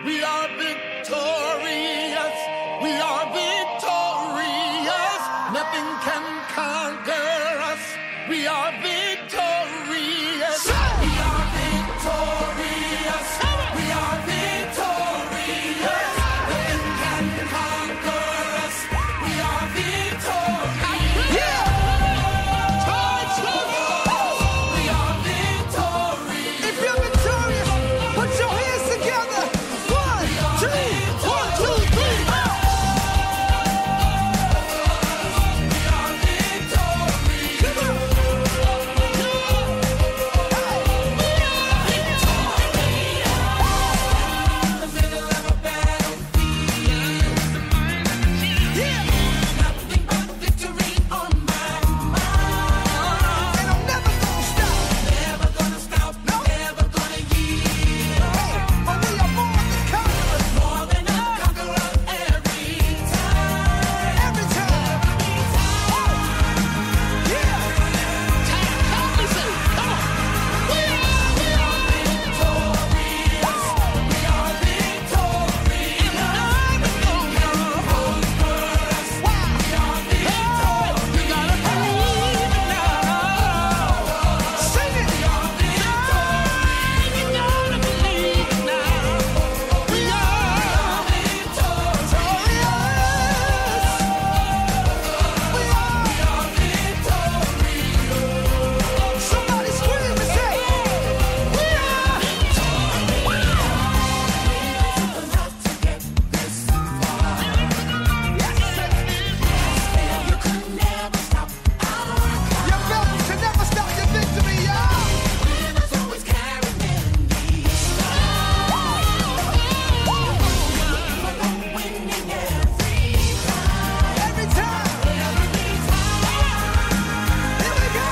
We are victorious. We are victorious. Nothing can conquer us. We are victorious. We are victorious. We are victorious. Nothing can conquer us. We are victorious. Yeah. We are victorious. If you're victorious, put your hands together. 1, 2, 1, 2, 3. We are victorious. Come on. The middle of a battlefield. Yeah. Nothing but victory on my mind. And I'm never gonna stop. Never gonna stop. No. Never gonna yield. Hey, but we are more than conquerors. More than a conqueror every time. Every time. Yeah. Sing it. Somebody scream and say, we are. Your battle can never stop your victory, y'all. Every time. Here we go.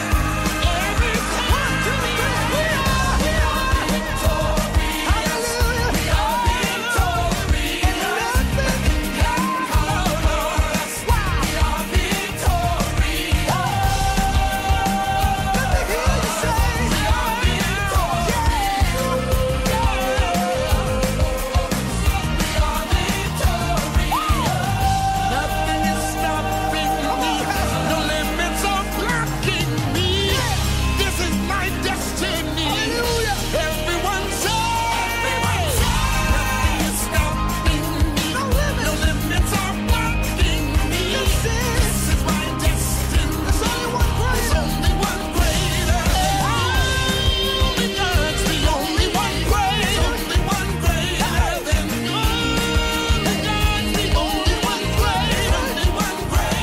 1, 2, 3. We are. Hallelujah. And nothing can hold us. Wow. Let me hear you Nothing is stopping me. No limits are blocking me. This is my destiny. Hallelujah. Everyone say. Nothing is stopping me. No limits. No limits are blocking me. This is my destiny. There's only one There's greater. only one greater. Only God's the only one greater. Only one greater than me. Only God's the only one greater. Only one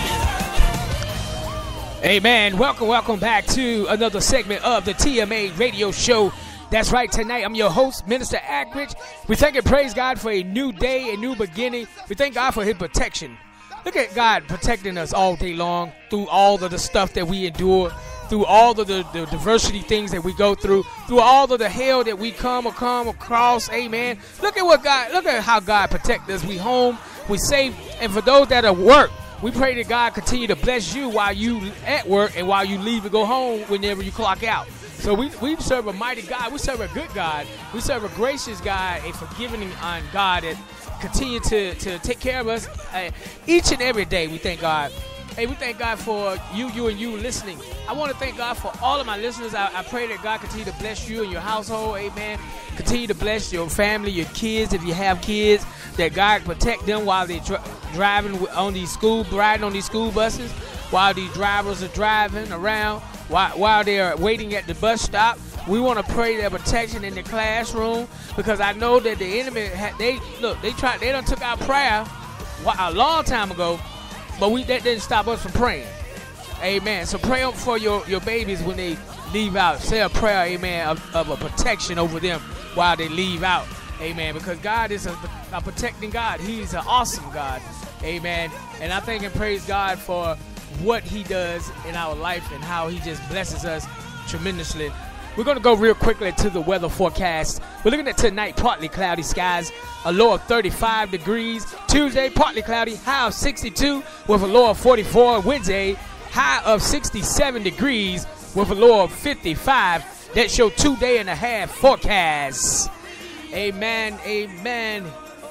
greater. Amen. Welcome back to another segment of the TMA radio show. That's right. Tonight, I'm your host, Minister Ackridge. We thank and praise God for a new day, a new beginning. We thank God for his protection. Look at God protecting us all day long through all of the stuff that we endure, through all of the diversity things that we go through all of the hell that we come across. Amen. Look at how God protects us. We home, we safe. And for those that are work, we pray that God continue to bless you while you at work and while you leave to go home whenever you clock out. So we serve a mighty God. We serve a good God. We serve a gracious God, a forgiving God that continue to take care of us each and every day. We thank God. Hey, we thank God for you listening. I want to thank God for all of my listeners. I pray that God continue to bless you and your household. Amen. Continue to bless your family, your kids, if you have kids, that God protect them while they're riding on these school buses, while these drivers are driving around, while they're waiting at the bus stop. We want to pray their protection in the classroom, because I know that the enemy, they done took our prayer a long time ago, but that didn't stop us from praying. Amen. So pray for your babies when they leave out. Say a prayer, amen, of a protection over them while they leave out. Amen. Because God is a protecting God. He's an awesome God. Amen. And I thank and praise God for what he does in our life and how he just blesses us tremendously. We're going to go real quickly to the weather forecast. We're looking at tonight, partly cloudy skies, a low of 35 degrees. Tuesday, partly cloudy, high of 62 with a low of 44. Wednesday, high of 67 degrees with a low of 55. That show 2 day and a half forecast. Amen. Amen.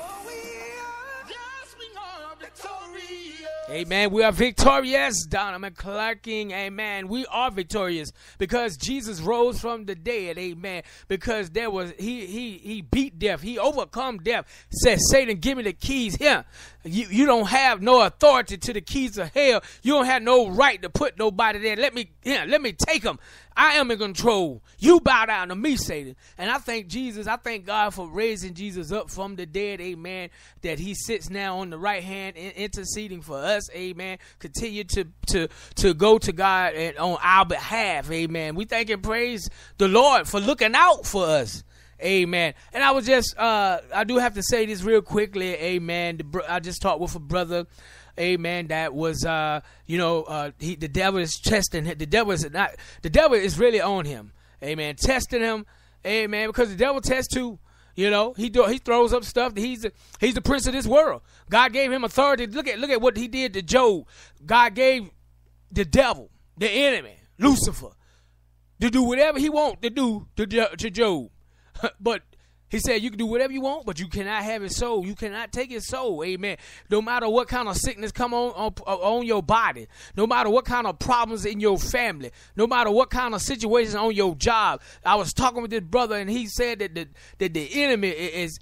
Yes, we are victorious. Amen. We are victorious. Donna McClarking. Amen. We are victorious because Jesus rose from the dead. Amen. Because there was he beat death. He overcome death. Said, Satan, give me the keys here. You don't have no authority to the keys of hell. You don't have no right to put nobody there. Let me take them. I am in control. You bow down to me, Satan. And I thank God for raising Jesus up from the dead, amen, that he sits now on the right hand interceding for us, amen. Continue to go to God and on our behalf, amen. We thank and praise the Lord for looking out for us. Amen. And I was just, I do have to say this real quickly. Amen. I just talked with a brother. Amen. That was, the devil is testing him. The devil is really on him. Amen. Testing him. Amen. Because the devil tests too. You know, he throws up stuff. He's the prince of this world. God gave him authority. Look at what he did to Job. God gave the devil, the enemy, Lucifer, to do whatever he wants to do to Job. But he said, you can do whatever you want, but you cannot have his soul. You cannot take his soul. Amen. No matter what kind of sickness come on your body, no matter what kind of problems in your family, no matter what kind of situations on your job. I was talking with this brother, and he said that the enemy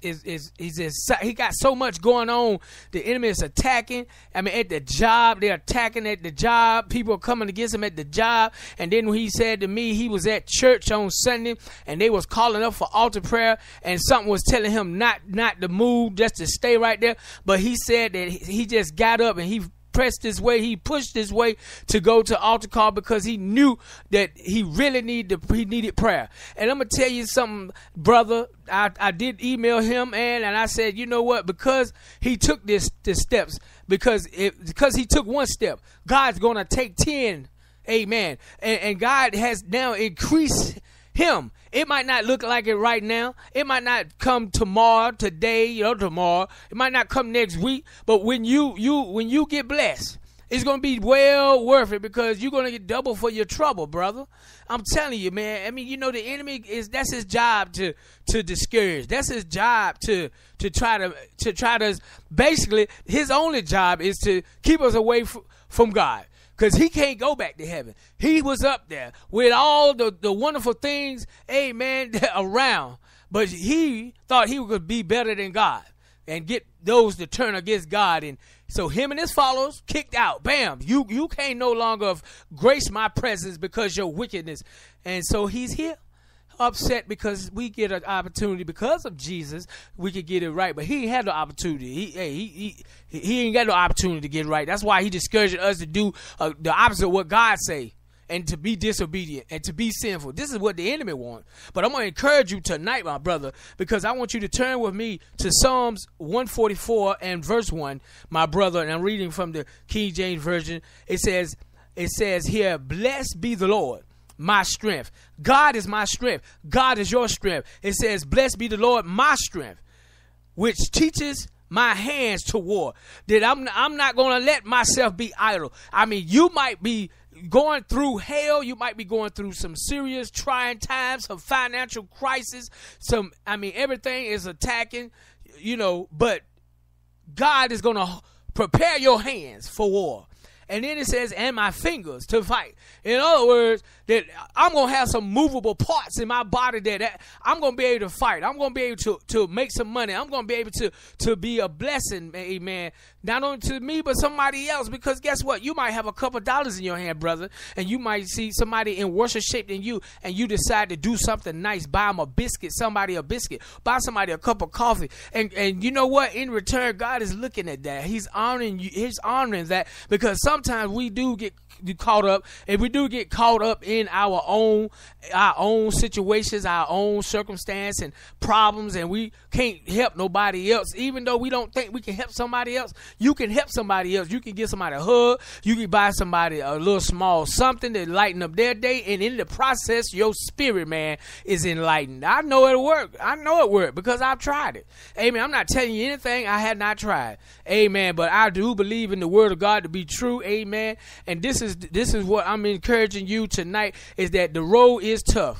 he got so much going on. The enemy is attacking. I mean, at the job, they're attacking at the job. People are coming against him at the job. And then he said to me, he was at church on Sunday, and they was calling up for altar prayer, and something was telling him not to move, just to stay right there. But he said that he just got up and he pressed his way, he pushed his way to go to altar call because he knew that he really needed prayer. And I'm gonna tell you something, brother. I did email him and I said, you know what? Because he took the steps, because he took one step, God's gonna take 10. Amen. And God has now increased him. It might not look like it right now. It might not come today, tomorrow. It might not come next week. But when you get blessed, it's going to be well worth it, because you're going to get double for your trouble, brother. I'm telling you, man. I mean, the enemy that's his job to discourage. That's his job to try to basically, his only job is to keep us away from God. Because he can't go back to heaven. He was up there with all the wonderful things, amen, around. But he thought he could be better than God and get those to turn against God. And so him and his followers kicked out. Bam. You can't no longer grace my presence because your wickedness. And so he's here, upset because we get an opportunity because of Jesus. We could get it right, but he ain't had no opportunity. He ain't got no opportunity to get it right. That's why he discouraged us to do the opposite of what God say, and to be disobedient and to be sinful. This is what the enemy wants. But I'm going to encourage you tonight, my brother, because I want you to turn with me to Psalms 144 and verse 1, my brother, and I'm reading from the King James Version. It says here, blessed be the Lord, my strength. God is my strength. God is your strength. It says, blessed be the Lord, my strength, which teaches my hands to war. That I'm not going to let myself be idle. I mean, you might be going through hell. You might be going through some serious trying times, some financial crisis. Everything is attacking, but God is going to prepare your hands for war. And then it says, and my fingers to fight. In other words, that I'm going to have some movable parts in my body that I'm going to be able to fight. I'm going to be able to make some money. I'm going to be able to be a blessing, amen, not only to me, but somebody else. Because guess what? You might have a couple dollars in your hand, brother, and you might see somebody in worse shape than you, and you decide to do something nice. Buy them a biscuit, buy somebody a cup of coffee. And you know what? In return, God is looking at that. He's honoring you. He's honoring that, because sometimes we do get caught up, and we do get caught up in our own situations, our own circumstance and problems, and we can't help nobody else. Even though we don't think we can help somebody else, you can help somebody else. You can give somebody a hug. You can buy somebody a little small something to lighten up their day, and in the process, your spirit, man, is enlightened. I know it'll work. I know it worked because I've tried it. Amen. I'm not telling you anything I had not tried. Amen. But I do believe in the word of God to be true. Amen. And this is what I'm encouraging you tonight, is that the road is tough.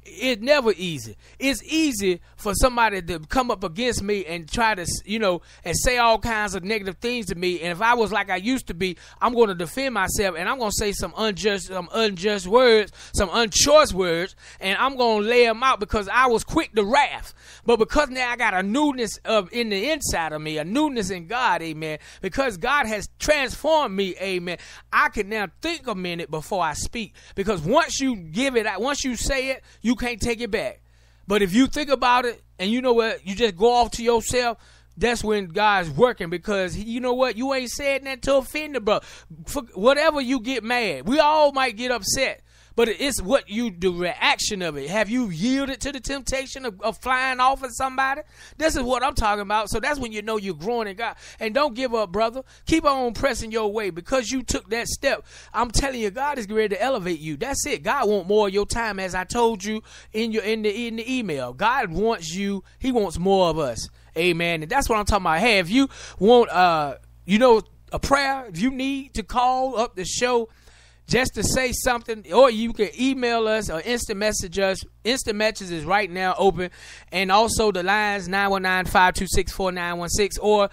It's never easy. It's easy for somebody to come up against me and try to, and say all kinds of negative things to me. And if I was like I used to be, I'm going to defend myself, and I'm going to say some unjust words, some unchoice words, and I'm going to lay them out because I was quick to wrath. But because now I got a newness in the inside of me, a newness in God, amen, because God has transformed me, amen, I can now think a minute before I speak. Because once you give it out, once you say it, you can't take it back. But if you think about it and you know what, you just go off to yourself, that's when God's working, because you know what, you ain't said that to offend the brother. For whatever you get mad, we all might get upset, but it's what you, the reaction of it. Have you yielded to the temptation of flying off at somebody? This is what I'm talking about. So that's when you know you're growing in God. And don't give up, brother. Keep on pressing your way, because you took that step. I'm telling you, God is ready to elevate you. That's it. God wants more of your time, as I told you in the email. God wants you. He wants more of us. Amen. And that's what I'm talking about. Hey, if you want, a prayer, if you need to call up the show just to say something, or you can email us or instant message us. Instant message is right now open. And also the lines 919-526-4916 or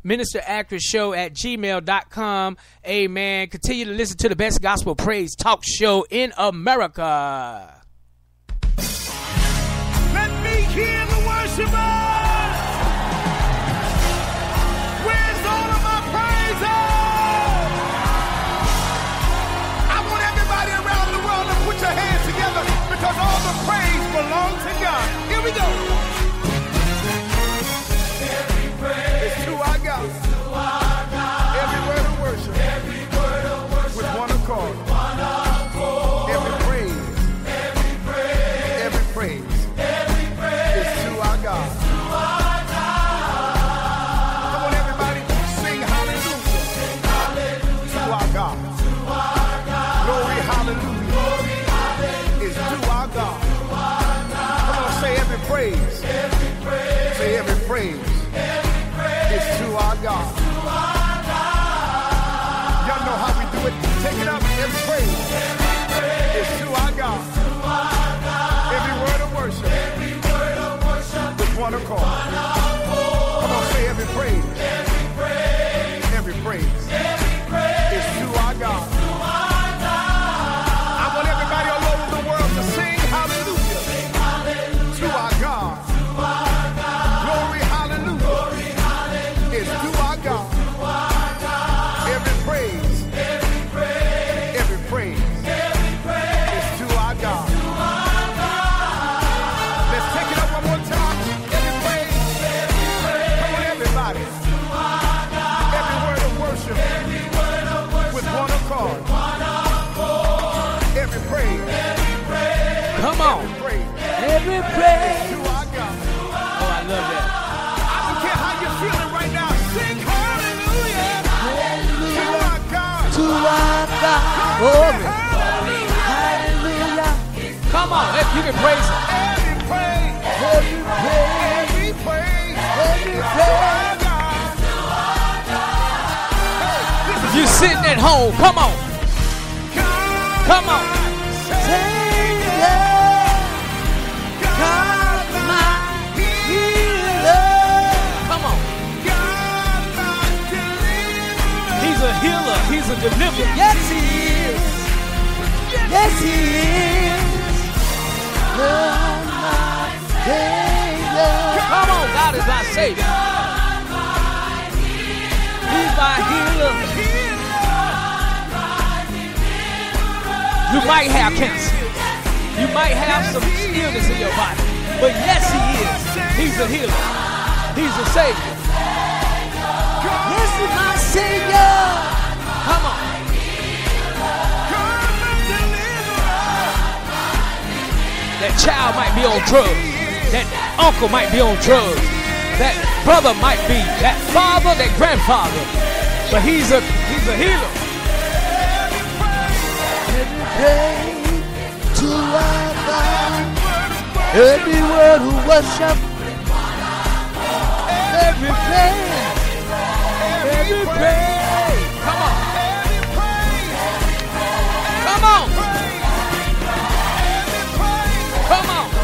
ministeractresshow@gmail.com. Amen. Continue to listen to the best gospel praise talk show in America. Let me hear the worshipers. Where's all of my praises? I want everybody around the world to put your hands together, because all the praise belongs to God. Here we go. Every praise is to our God. Every word of worship. With one accord. Every praise. Every praise. Is to our God. Come on, everybody, sing hallelujah. To our God. Glory, hallelujah. Is to our God. Come on, say every praise. Say every praise. Is to our God. Y'all know how we do it. Take it up. Every praise is to our God. Every word of worship. With one accord. Come on, say every praise. Every praise is to our God. I want everybody all over the world to sing hallelujah to our God. Glory, hallelujah is to our God. Every praise is to our God. Let's take it up one more time. Every praise. Come on, everybody. Every word of worship with one accord. Every praise. Come on. Every Is praise. to our God. Oh, I love that. I don't care how you're feeling right now. Sing hallelujah to our God. Glory. Hallelujah. Come on. You can praise him. Every praise. Every praise. Is to our God. Hey, this is You sitting at home. Come on. God. Come on. God, my healer. Come on. God, my deliverer. He's a healer. He's a deliverer. Yes, he is. Yes, he is. Lord, my Savior. Come on. God is my Savior. He's my healer. You might have cancer. You might have some illness in your body. But yes, he is. He's a healer. He's a Savior. Yes, he's my Savior. Come on. That child might be on drugs. That uncle might be on drugs. That brother might be. That father, that grandfather. But he's a healer. Every praise to our God. Every word of worship. Every praise. Every praise. Come on. Come on. Come on.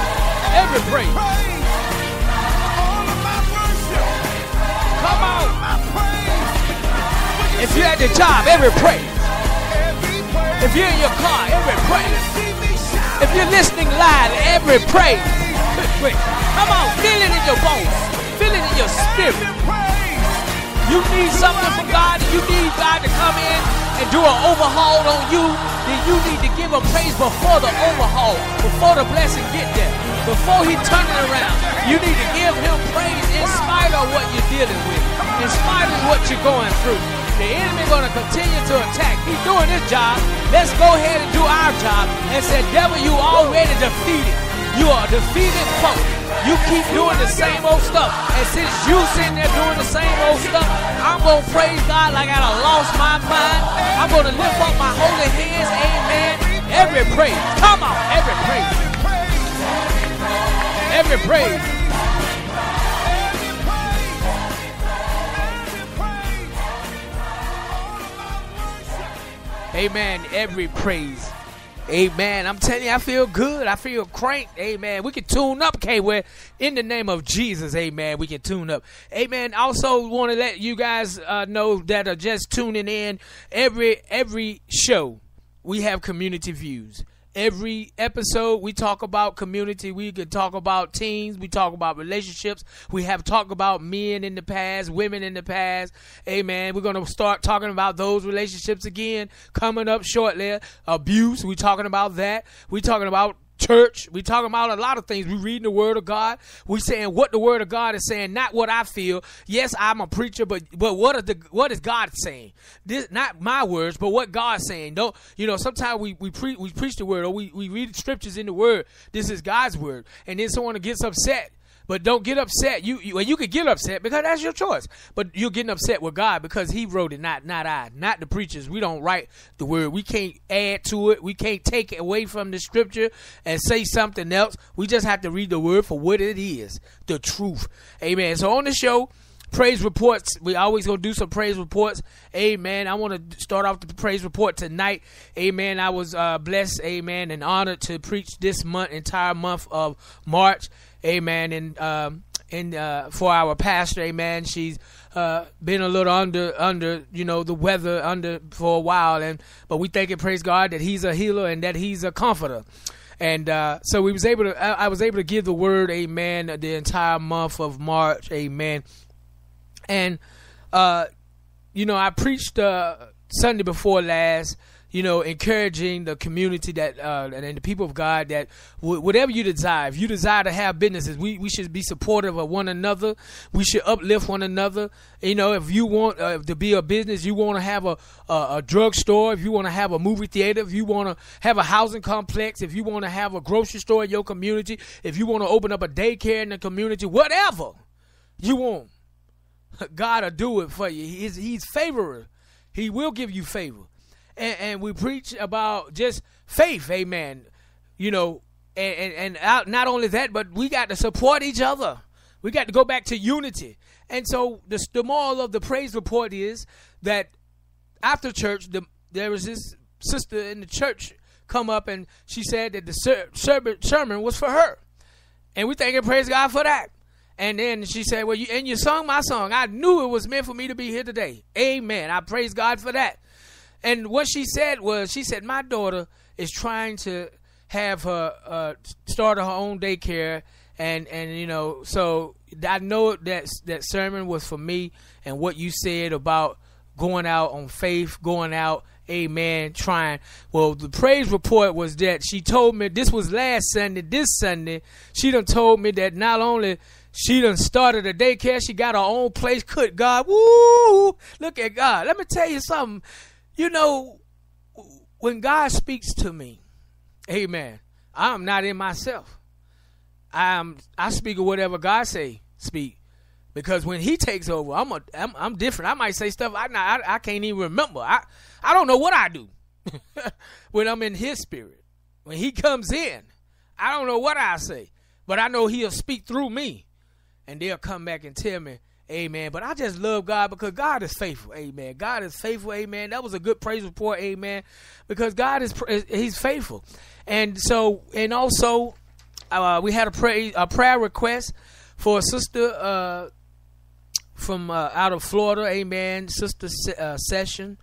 the job, every praise. If you're in your car, every praise. If you're listening live, every praise. Come on, feel it in your bones. Feel it in your spirit. You need something from God, and you need God to come in and do an overhaul on you, then you need to give him praise before the overhaul, before the blessing get there, before he turn it around. You need to give him praise in spite of what you're dealing with, in spite of what you're going through. The enemy going to continue to attack. He's doing his job. Let's go ahead and do our job and say, devil, you already defeated. You are a defeated foe. You keep doing the same old stuff. And since you sitting there doing the same old stuff, I'm going to praise God like I done lost my mind. I'm going to lift up my holy hands. Amen. Every praise. Come on. Every praise. Every praise. Amen. Every praise. Amen. I'm telling you, I feel good. I feel cranked. Amen. We can tune up, K-Way. In the name of Jesus, amen. We can tune up. Amen. Also want to let you guys know that are just tuning in. Every show, we have community views. Every episode, we talk about community. We could talk about teens. We talk about relationships. We have talked about men in the past, women in the past. Amen. We're going to start talking about those relationships again coming up shortly. Abuse, we talking about that. We talking about church. We talking about a lot of things. We reading the word of God. We saying what the word of God is saying, not what I feel. Yes, I'm a preacher, but what is God saying? This not my words, but what God's saying. Don't sometimes we preach the word, or we read scriptures in the word. This is God's word, and then someone gets upset. But don't get upset. You could get upset because that's your choice. But you're getting upset with God because he wrote it, not I, not the preachers. We don't write the word. We can't add to it. We can't take it away from the scripture and say something else. We just have to read the word for what it is, the truth. Amen. So on the show, praise reports. We always gonna do some praise reports. Amen. I want to start off the praise report tonight. Amen. I was blessed, amen, and honored to preach this entire month of March. Amen. And for our pastor, amen, she's been a little under the weather for a while, but we thank and praise God that he's a healer and that he's a comforter. And so I was able to give the word, amen, the entire month of March, amen. And I preached Sunday before last, encouraging the community that and the people of God that whatever you desire, if you desire to have businesses, we should be supportive of one another. We should uplift one another. If you want to be a business, you want to have a drugstore, if you want to have a movie theater, if you want to have a housing complex, if you want to have a grocery store in your community, if you want to open up a daycare in the community, whatever you want, God will do it for you. He's favorer. He will give you favor. And we preach about just faith, amen. And not only that, but we got to support each other. We got to go back to unity. And so the moral of the praise report is that after church, there was this sister in the church come up and she said that the sermon was for her. And we thank and praise God for that. And then she said, well, you sung my song. I knew it was meant for me to be here today. Amen. I praise God for that. And what she said was, my daughter is trying to have her start her own daycare, and so I know that sermon was for me, and what you said about going out on faith, going out, amen, trying. Well, the praise report was that she told me, this was last Sunday, this Sunday, she done told me that not only she done started a daycare, she got her own place. Good God, woo! Look at God. Let me tell you something. When God speaks to me, amen, I'm not in myself. I speak of whatever God speak. Because when he takes over, I'm different. I might say stuff I can't even remember. I don't know what I do when I'm in his spirit. When he comes in, I don't know what I say. But I know he'll speak through me. And they'll come back and tell me, amen. But I just love God because God is faithful. Amen. God is faithful. Amen. That was a good praise report. Amen. Because God he's faithful. And so, and also, we had a prayer request for a sister from out of Florida. Amen. Sister Session.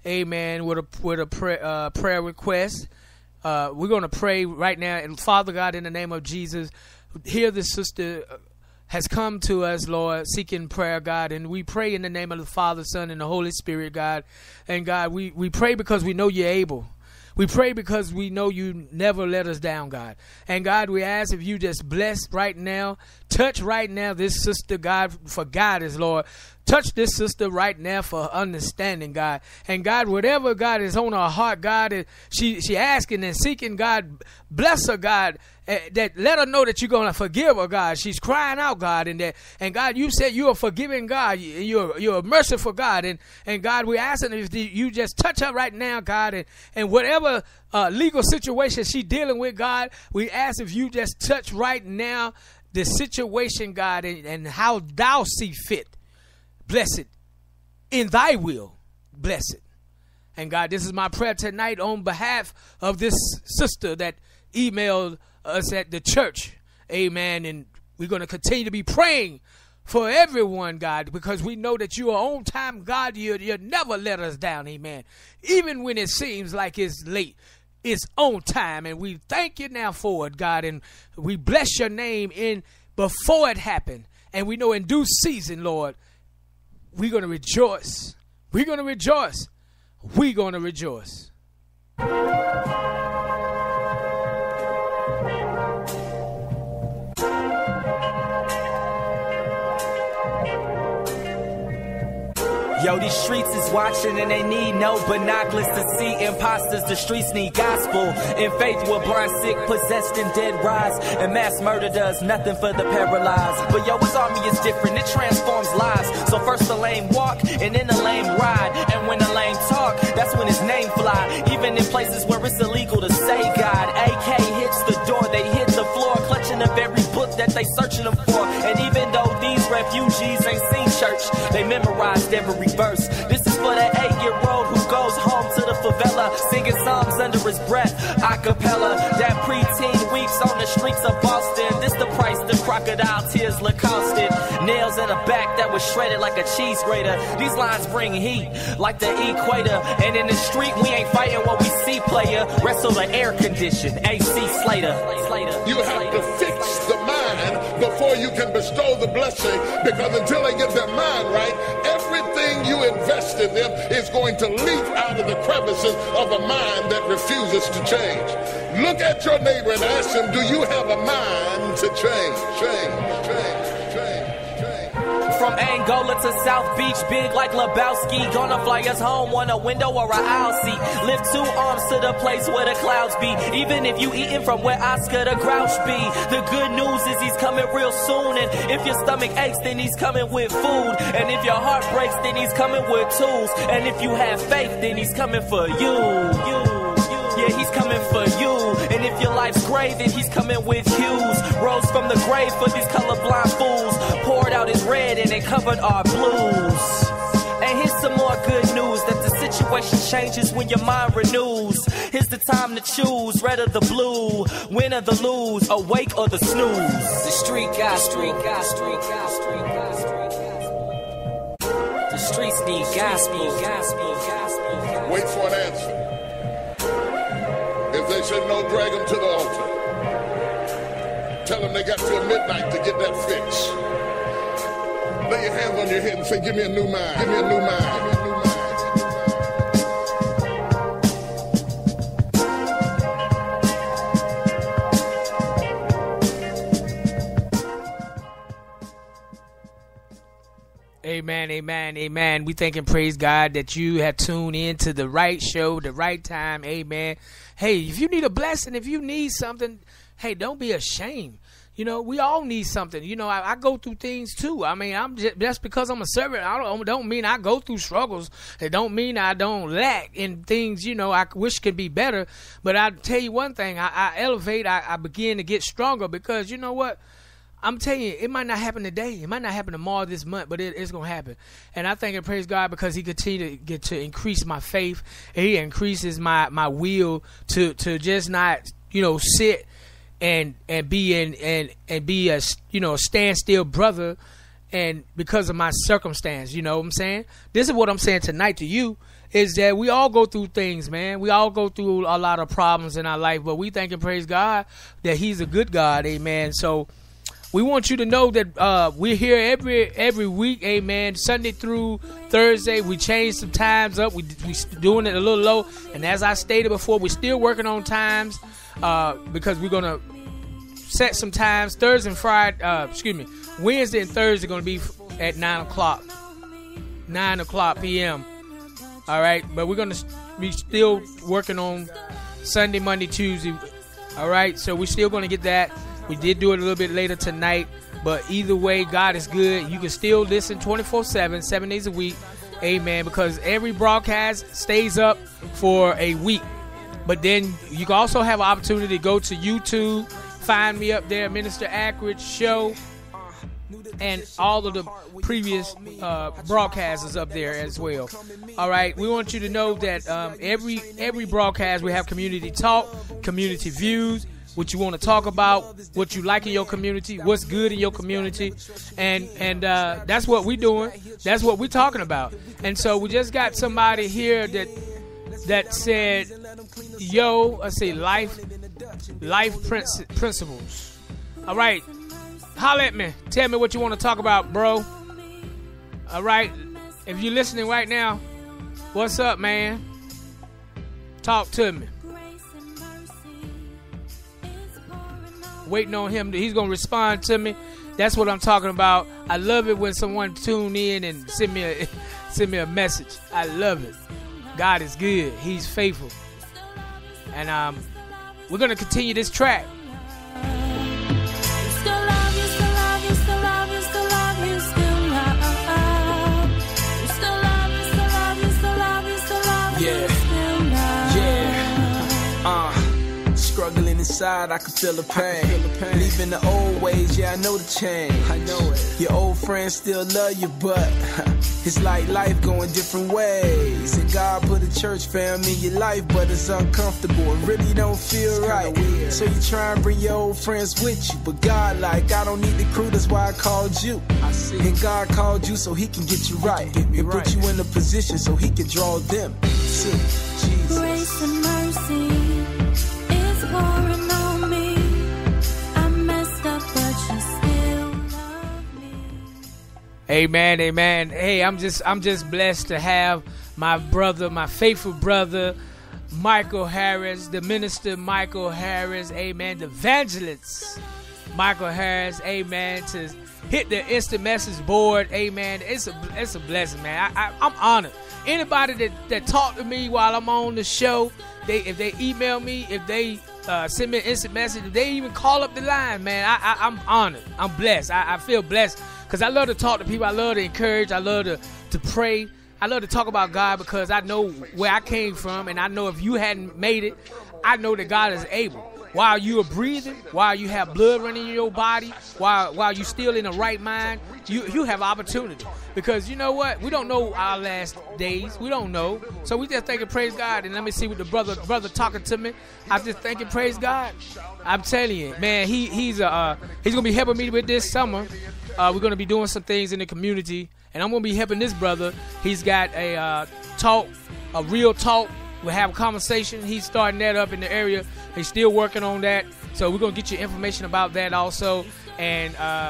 amen, with a prayer request. We're going to pray right now. And Father God, in the name of Jesus, hear this sister has come to us, Lord, seeking prayer, God. And we pray in the name of the Father, Son, and the Holy Spirit, God. And God, we pray because we know you're able. We pray because we know you never let us down, God. And God, we ask if you just bless right now, touch right now this sister, God, for guidance, Lord. Touch this sister right now for understanding, God. And God, whatever, God, is on her heart, God, she asking and seeking, God, bless her, God. That let her know that you're going to forgive her, God. She's crying out, God. And God, you said you're a forgiving God. You're a merciful God. And God, we're asking if you just touch her right now, God. And whatever legal situation she's dealing with, God, we ask if you just touch right now the situation, God, and how thou see fit. Bless it. In thy will, bless it. And God, this is my prayer tonight on behalf of this sister that emailed us at the church. Amen. And we're going to continue to be praying for everyone, God, because we know that you are on time, God. You never let us down. Amen. Even when it seems like it's late, it's on time. And we thank you now for it, God. And we bless your name in before it happened. And we know in due season, Lord, we're going to rejoice. We're going to rejoice. We're going to rejoice. Yo, these streets is watching and they need no binoculars to see imposters. The streets need gospel. In faith will blind, sick, possessed, and dead rise. And mass murder does nothing for the paralyzed. But yo, his army is different. It transforms lives. So first the lame walk and then the lame ride. And when the lame talk, that's when his name fly. Even in places where it's illegal to say God. AK hits the door, they hit the floor, clutching the very book that they searching them for. And even though these refugees ain't seen church, they memorized every verse. This is for the 8-year-old who goes home to the favela, singing psalms under his breath, a cappella. That preteen weeps on the streets of Boston. This the price the crocodile tears look costed. Nails in a back that was shredded like a cheese grater. These lines bring heat like the equator. And in the street we ain't fighting what we see, player. Wrestle the air condition, AC Slater. You have to fix the mind before you can bestow the blessing, because until they get their mind right, everything you invest in them is going to leak out of the crevices of a mind that refuses to change. Look at your neighbor and ask him, do you have a mind to change? From Angola to South Beach, big like Lebowski. Gonna fly us home on a window or a aisle seat. Lift 2 arms to the place where the clouds be. Even if you eating from where Oscar the Grouch be. The good news is he's coming real soon. And if your stomach aches, then he's coming with food. And if your heart breaks, then he's coming with tools. And if you have faith, then he's coming for you. Yeah, he's coming for you. And if your life's gray, then he's coming with hues. Rose from the grave for these colorblind fools. Poured out his red and it covered our blues. And here's some more good news, that the situation changes when your mind renews. Here's the time to choose, red or the blue, win or the lose, awake or the snooze. The street gospel. The streets need gospel. Wait for an answer. If they say no, drag them to the altar. Tell them they got till midnight to get that fix. Lay your hands on your head and say, give me a new mind. Give me a new mind. Give me a new mind. Amen, amen, amen. We thank and praise God that you have tuned in to the right show, the right time. Amen. Hey, if you need a blessing, if you need something, hey, don't be ashamed. You know, we all need something. You know, I go through things too. I mean, I'm just because I'm a servant, I don't mean I go through struggles. It don't mean I don't lack in things, you know, I wish could be better. But I tell you one thing, I elevate, I begin to get stronger, because you know what? I'm telling you, it might not happen today. It might not happen tomorrow, this month, but it's going to happen. And I thank and praise God because he continues to get to increase my faith. And he increases my will to just not, you know, sit and be a, you know, a standstill brother and because of my circumstance, you know what I'm saying? This is what I'm saying tonight to you, is that we all go through things, man. We all go through a lot of problems in our life, but we thank and praise God that he's a good God, amen. So we want you to know that we're here every week, amen. Sunday through Thursday. We changed some times up. We doing it a little low. And as I stated before, we're still working on times because we're going to set some times. Thursday and Friday, Wednesday and Thursday are going to be at 9 o'clock. 9 o'clock p.m. All right. But we're going to be still working on Sunday, Monday, Tuesday. All right. So we're still going to get that. We did do it a little bit later tonight, but either way, God is good. You can still listen 24/7, 7 days a week. Amen. Because every broadcast stays up for a week. But then you can also have an opportunity to go to YouTube, find me up there, Minister Ackridge Show, and all of the previous broadcasts is up there as well. All right. We want you to know that every broadcast we have community talk, community views, what you want to talk about, what you like in your community, what's good in your community, and that's what we're doing. That's what we're talking about. And so we just got somebody here that said, "Yo, I say life principles." All right, holla at me. Tell me what you want to talk about, bro. All right, if you're listening right now, what's up, man? Talk to me. Waiting on him. He's going to respond to me. That's what I'm talking about. I love it when someone tune in and send me a message. I love it. God is good. He's faithful. And we're going to continue this track. Struggling inside, I can feel the pain. Leaving the old ways, yeah, I know the change. I know it. Your old friends still love you, but it's like life going different ways. And God put a church fam in your life, but it's uncomfortable. It really don't feel right. So you try and bring your old friends with you, but God like, I don't need the crew, that's why I called you. And God called you so he can get you right. And put you in a position so he can draw them to Jesus. Grace and mercy. Pouring on me. I messed up, but you still love me. Amen, amen. Hey, I'm just blessed to have my brother, my faithful brother, Michael Harris, the minister Michael Harris, amen, the evangelist Michael Harris, amen, to hit the instant message board, amen. It's a blessing, man. I'm honored. Anybody that talk to me while I'm on the show, if they email me, if they send me an instant message, if they even call up the line, man, I'm honored. I'm blessed. I feel blessed because I love to talk to people. I love to encourage. I love to pray. I love to talk about God because I know where I came from, and I know if you hadn't made it, I know that God is able. While you are breathing, while you have blood running in your body, while you still in the right mind, you have opportunity. Because you know what? We don't know our last days. We don't know. So we just thank and praise God. And let me see what the brother talking to me. I just thank and praise God. I'm telling you, man, he's gonna be helping me with this summer. We're gonna be doing some things in the community, and I'm gonna be helping this brother. He's got a real talk. We'll have a conversation. He's starting that up in the area. He's still working on that. So we're gonna get you information about that also. And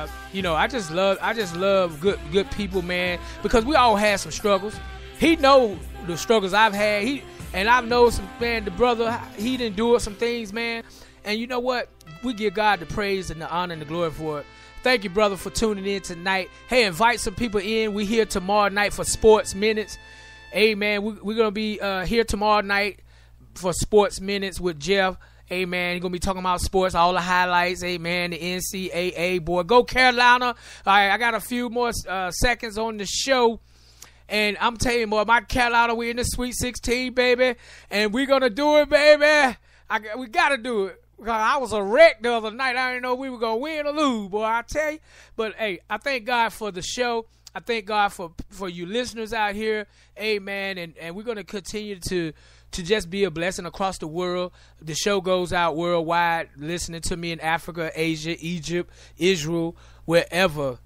I just love good people, man, because we all had some struggles. He know the struggles I've had. And I've known some, man, the brother, he done do some things, man. And you know what? We give God the praise and the honor and the glory for it. Thank you, brother, for tuning in tonight. Hey, invite some people in. We here tomorrow night for Sports Minutes. Amen. We're going to be here tomorrow night for Sports Minutes with Jeff. Amen. He's going to be talking about sports, all the highlights. Amen. The NCAA, boy. Go Carolina. All right, I got a few more seconds on the show. And I'm telling you, boy, my Carolina, we in the Sweet 16, baby. And we're going to do it, baby. We got to do it. I was a wreck the other night. I didn't know we were going to win or lose, boy, I tell you. But, hey, I thank God for the show. I thank God for you listeners out here. Amen. And we're going to continue to just be a blessing across the world. The show goes out worldwide, listening to me in Africa, Asia, Egypt, Israel, wherever.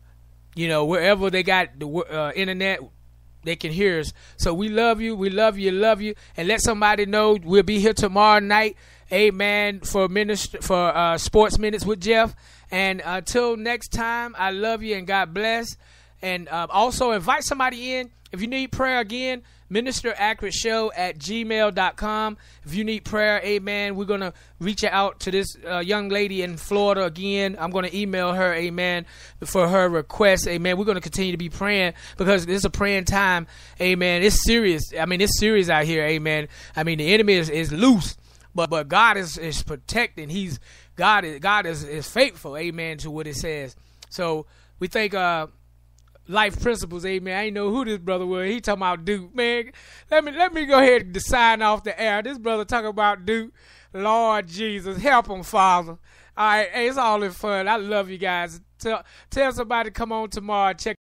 wherever they got the internet, they can hear us. So we love you. We love you. Love you. And let somebody know we'll be here tomorrow night. Amen. For Sports Minutes with Jeff. And until next time, I love you and God bless. And also invite somebody in. If you need prayer again, ministeraccurateShow@gmail.com. If you need prayer, amen, we're going to reach out to this young lady in Florida again. I'm going to email her, amen, for her request, amen. We're going to continue to be praying because this is a praying time, amen. It's serious. I mean, it's serious out here, amen. I mean, the enemy is loose, but God is protecting. God is faithful, amen, to what it says. So we thank Life Principles, amen. I ain't know who this brother was. He talking about Duke, man. Let me go ahead and sign off the air. This brother talking about Duke. Lord Jesus, help him, Father. All right, hey, it's all in fun. I love you guys. Tell somebody to come on tomorrow. Check